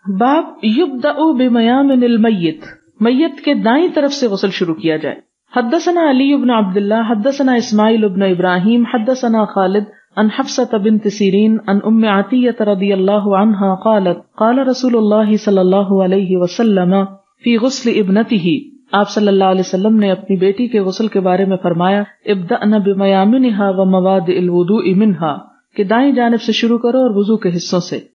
बाब युब्दउ बिमयामिनिल मय्यित, मय्यत के दाईं तरफ से गुस्ल शुरू किया जाए। हद्दसना अली इब्न अब्दुल्लाह हद्दसना इस्माइल इब्न इब्राहिम हद्दसना खालिद अन हफ्सत बिन्त सीरीन अन उम्मे अतिय्यह रदियल्लाहु अन्हा क़ालत क़ाल रसूलुल्लाह सल्लल्लाहु अलैहि वसल्लम फी गुस्ल इब्नतिही, आप सल्लल्लाहु अलैहि वसल्लम ने अपनी बेटी के गुस्ल के बारे में फरमाया, इब्दअना बिमयामिनिहा व मवादिल वुदूइ मिनहा, कि दाईं जानिब से शुरू करो और वुजू के हिस्सों से।